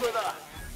with us.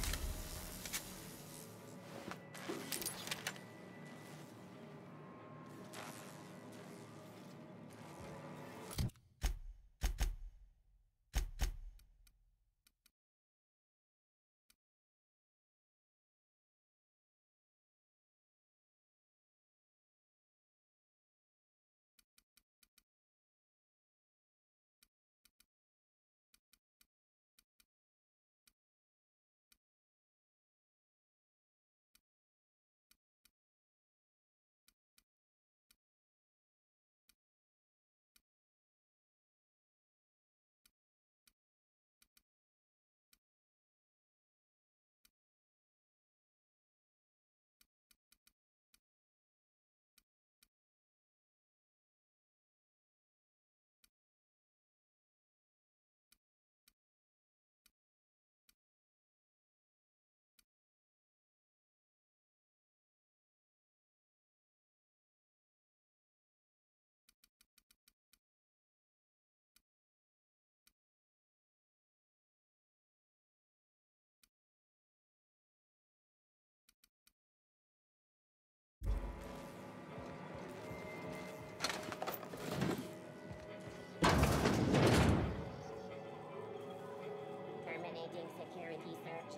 Terminating security search.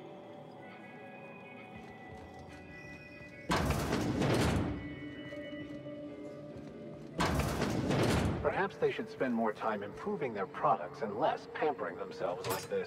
Perhaps they should spend more time improving their products and less pampering themselves like this.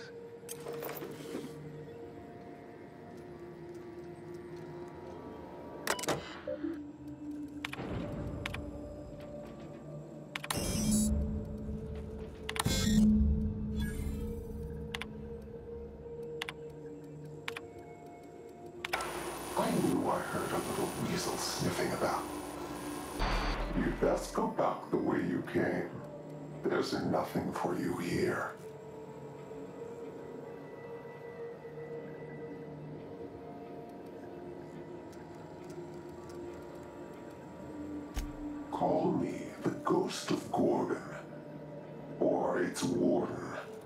I knew I heard a little weasel sniffing about. You'd best go back the way you came. There's nothing for you here. Call me the Ghost of Gorgon, or its warden.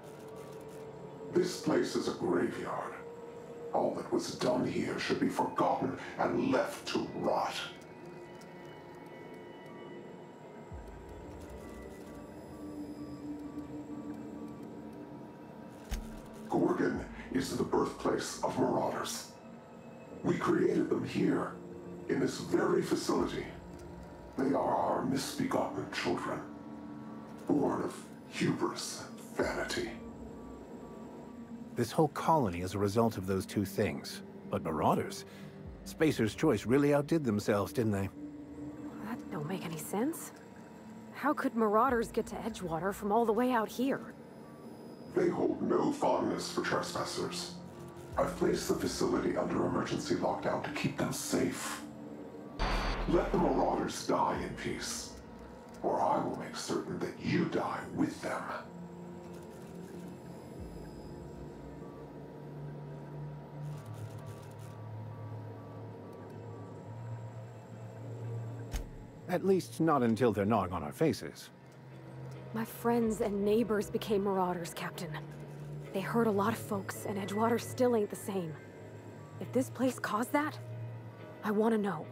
This place is a graveyard. All that was done here should be forgotten and left to rot. Gorgon is the birthplace of marauders. We created them here, in this very facility. They are our misbegotten children, born of hubris and vanity. This whole colony is a result of those two things. But Marauders? Spacer's Choice really outdid themselves, didn't they? That don't make any sense. How could Marauders get to Edgewater from all the way out here? They hold no fondness for trespassers. I've placed the facility under emergency lockdown to keep them safe. Let the Marauders die in peace, or I will make certain that you die with them. At least not until they're gnawing on our faces. My friends and neighbors became Marauders, Captain. They hurt a lot of folks, and Edgewater still ain't the same. If this place caused that, I want to know.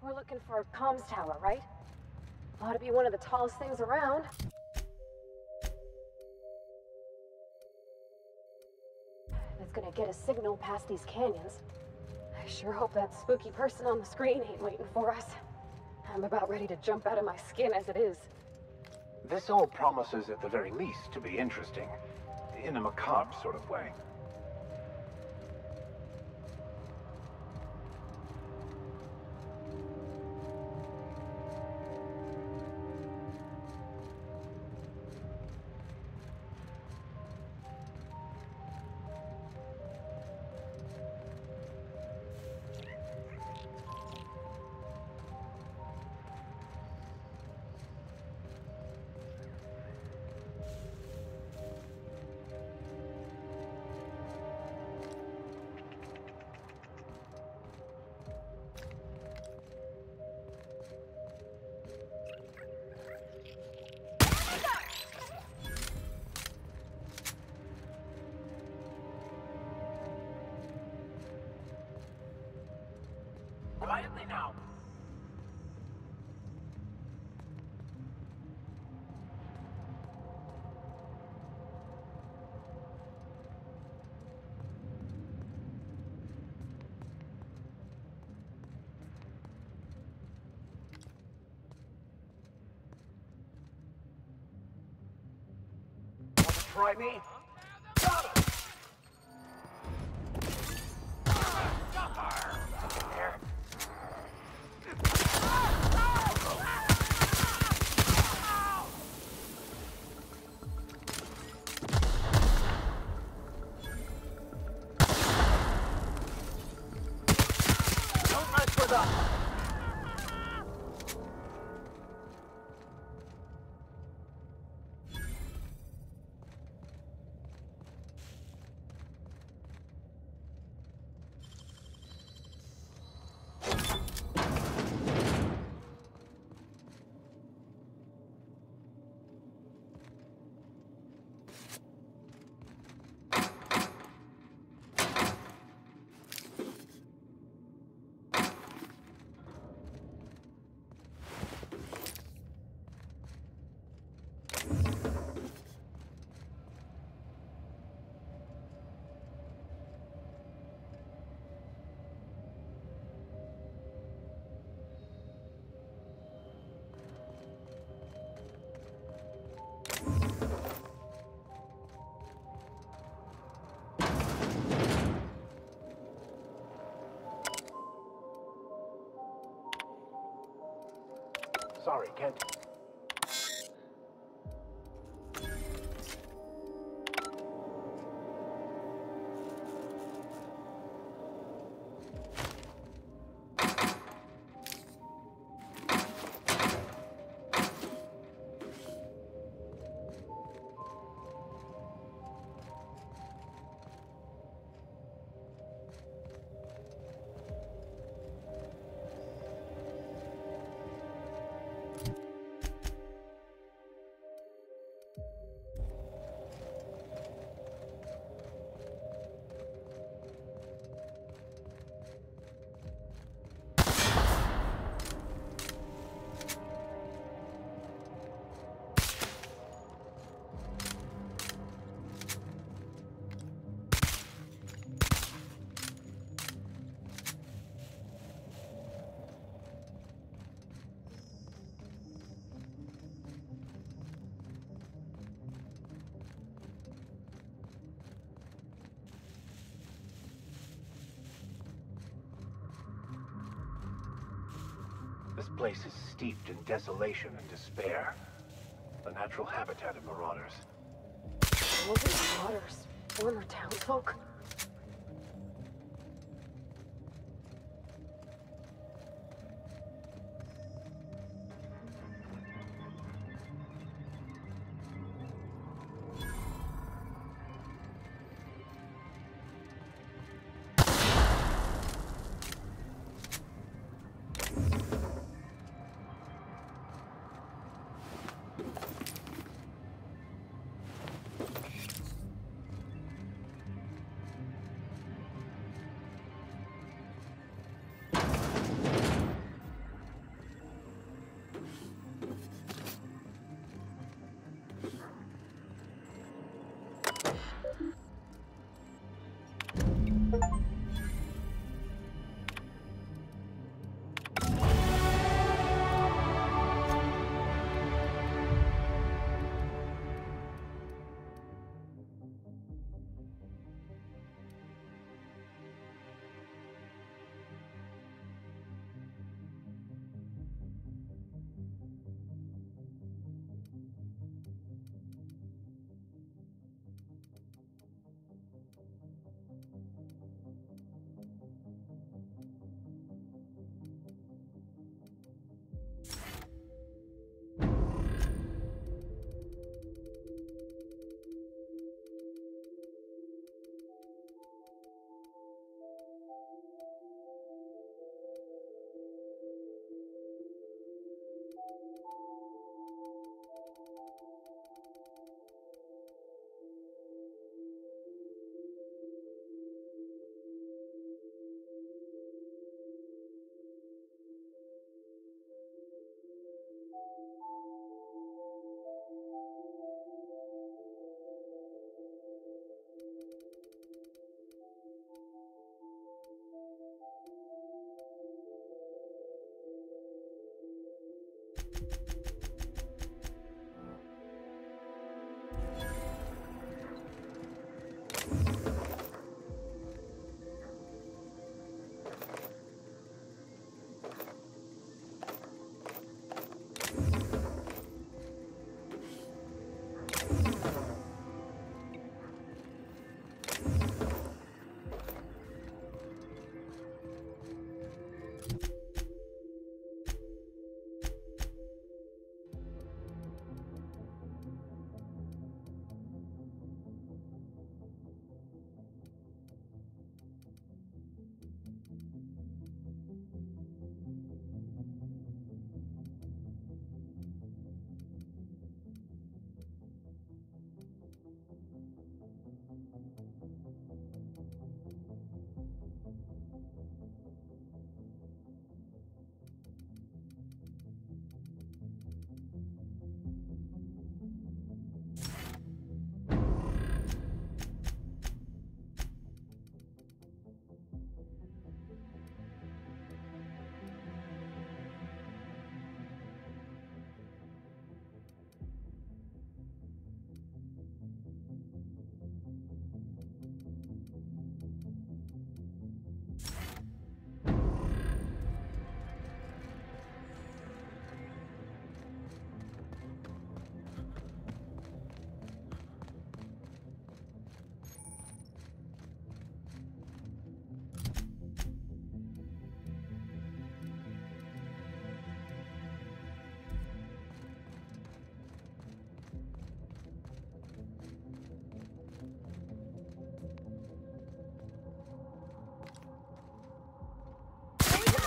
We're looking for a comms tower, right? Ought to be one of the tallest things around. It's gonna get a signal past these canyons. I sure hope that spooky person on the screen ain't waiting for us. I'm about ready to jump out of my skin as it is. This all promises, at the very least, to be interesting. In a macabre sort of way. Quietly now. Want to try me? Got him! Something there. Don't mess with us! Sorry, can't. This place is steeped in desolation and despair. The natural habitat of marauders. Wasn't marauders former townsfolk?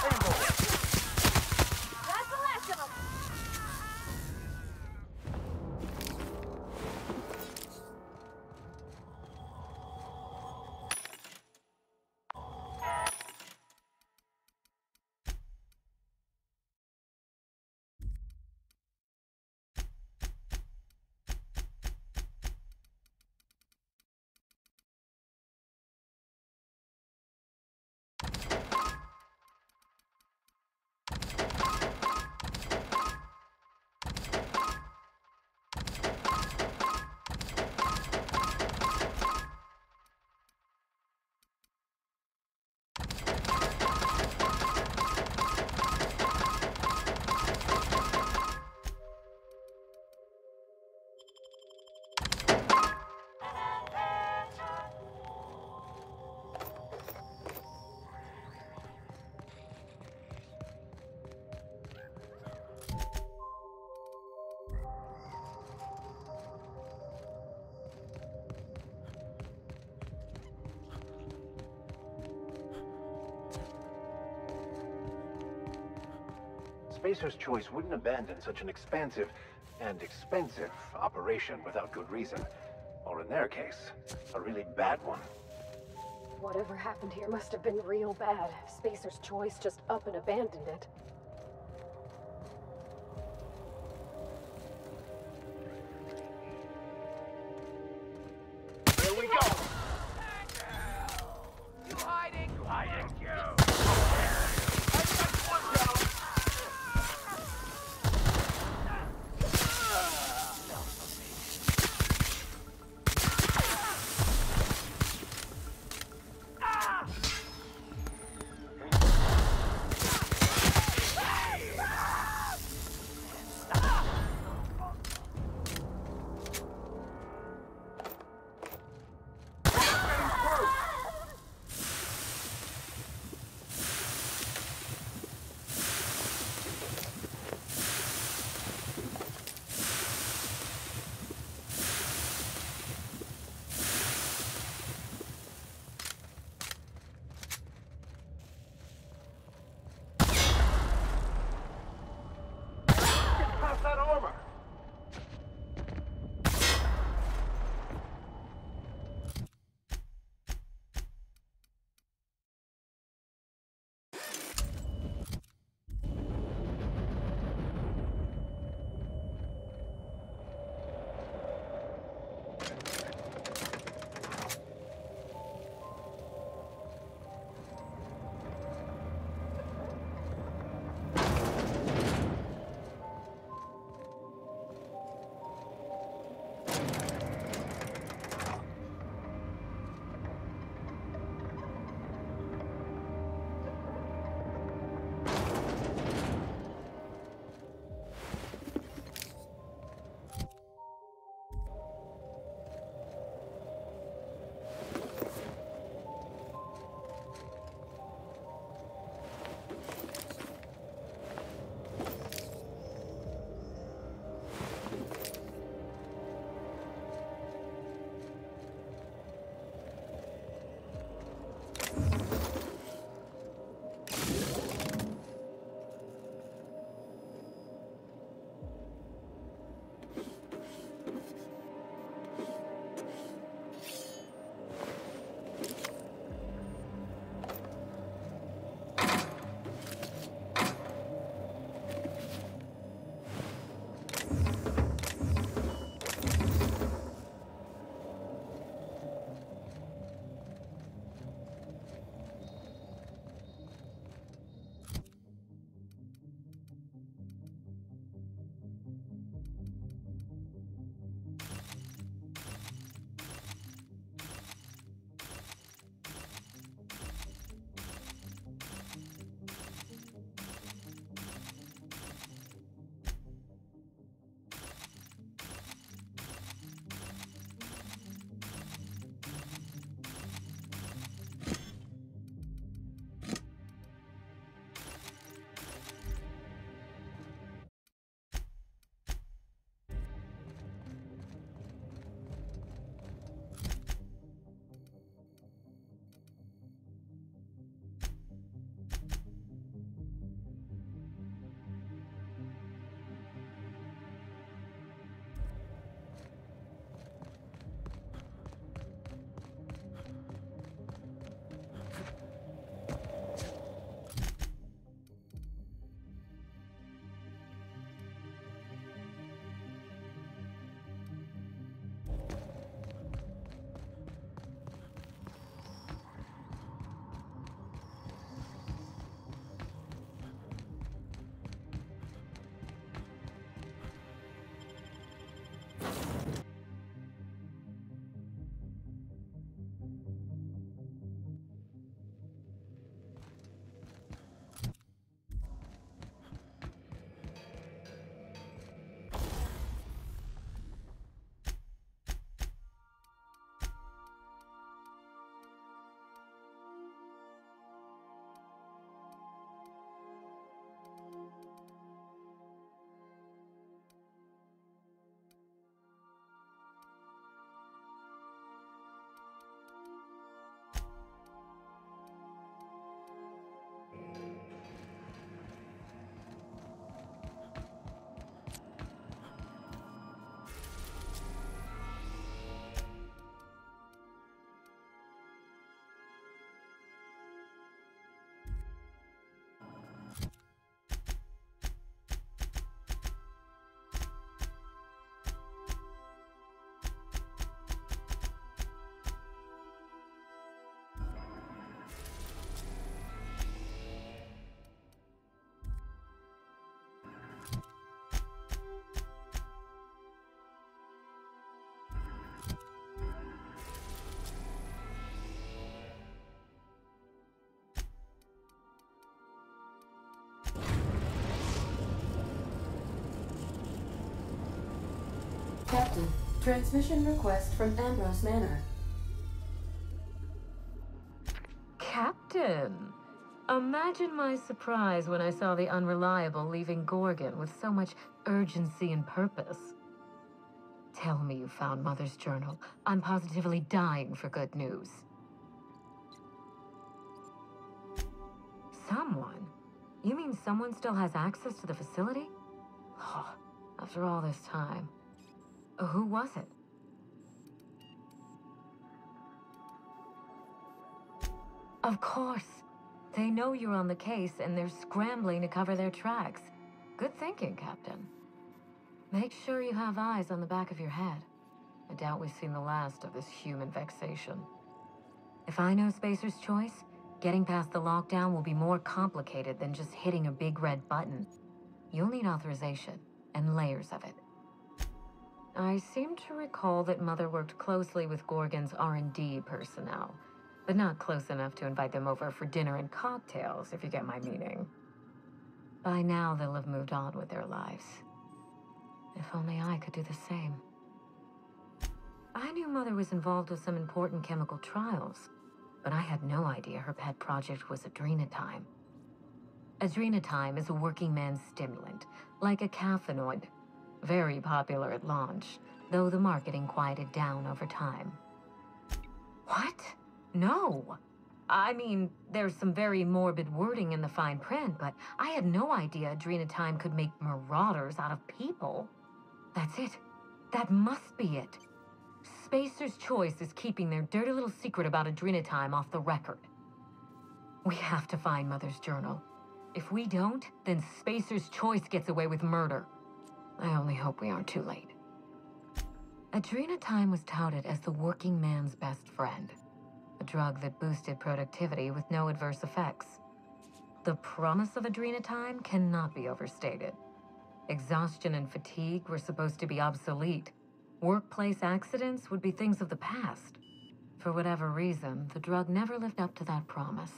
That's the last of them! Spacer's Choice wouldn't abandon such an expansive and expensive operation without good reason. Or in their case, a really bad one. Whatever happened here must have been real bad. Spacer's Choice just up and abandoned it. Here we go! You hiding? You hiding? You! Captain, transmission request from Ambrose Manor. Captain! Imagine my surprise when I saw the Unreliable leaving Gorgon with so much urgency and purpose. Tell me you found Mother's journal. I'm positively dying for good news. Someone? You mean someone still has access to the facility? Oh, after all this time. Who was it? Of course. They know you're on the case and they're scrambling to cover their tracks. Good thinking, Captain. Make sure you have eyes on the back of your head. I doubt we've seen the last of this human vexation. If I know Spacer's Choice, getting past the lockdown will be more complicated than just hitting a big red button. You'll need authorization, and layers of it. I seem to recall that Mother worked closely with Gorgon's R&D personnel, but not close enough to invite them over for dinner and cocktails, if you get my meaning. By now, they'll have moved on with their lives. If only I could do the same. I knew Mother was involved with some important chemical trials, but I had no idea her pet project was Adrenatime. Adrenatime is a working man's stimulant, like a caffeinoid. Very popular at launch, though the marketing quieted down over time. What? No! I mean, there's some very morbid wording in the fine print, but I had no idea Adrenatime could make marauders out of people. That's it. That must be it. Spacer's Choice is keeping their dirty little secret about Adrenatime off the record. We have to find Mother's journal. If we don't, then Spacer's Choice gets away with murder. I only hope we aren't too late. Adrenatime was touted as the working man's best friend. A drug that boosted productivity with no adverse effects. The promise of Adrenatime cannot be overstated. Exhaustion and fatigue were supposed to be obsolete. Workplace accidents would be things of the past. For whatever reason, the drug never lived up to that promise.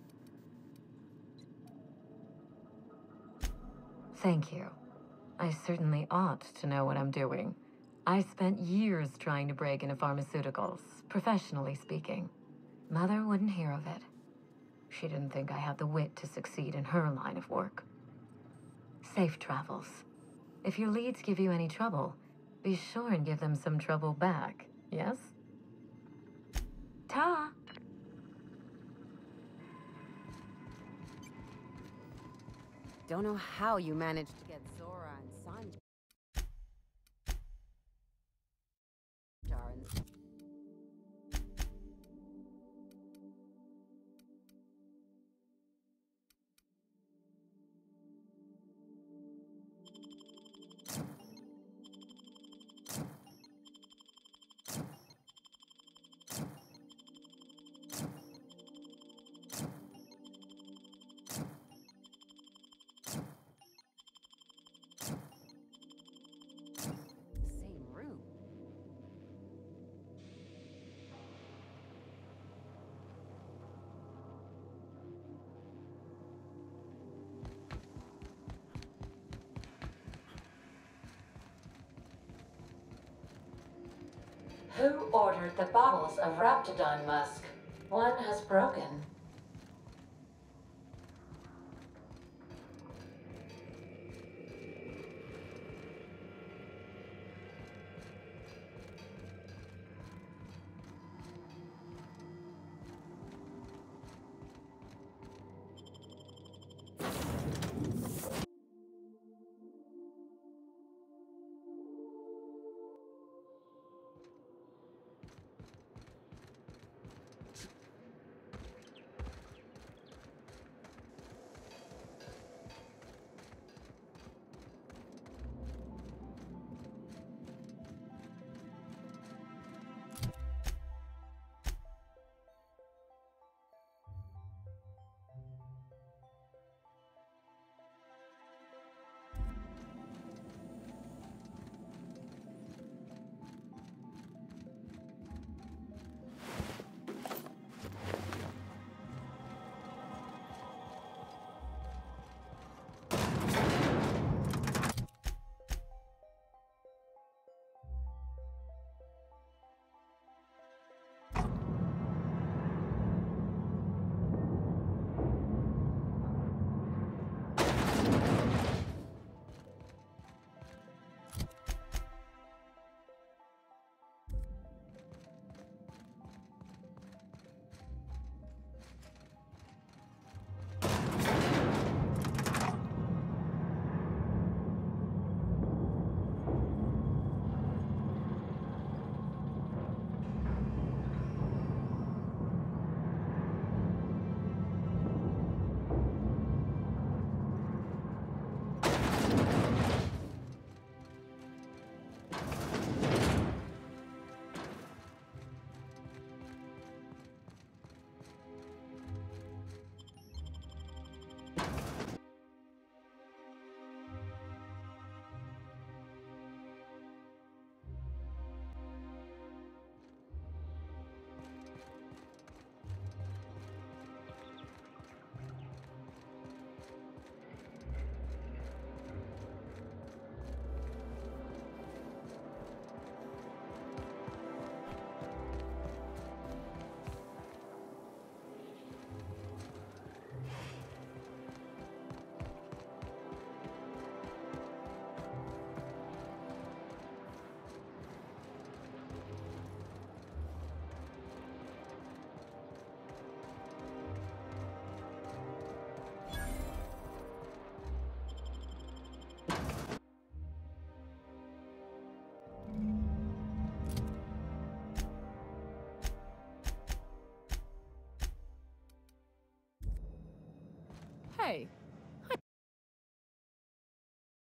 Thank you. I certainly ought to know what I'm doing. I spent years trying to break into pharmaceuticals, professionally speaking. Mother wouldn't hear of it. She didn't think I had the wit to succeed in her line of work. Safe travels. If your leads give you any trouble, be sure and give them some trouble back, yes? Ta! Don't know how you managed to get Zora and Sanjar and... same room. Who ordered the bottles of Raptidon musk? One has broken. Hey,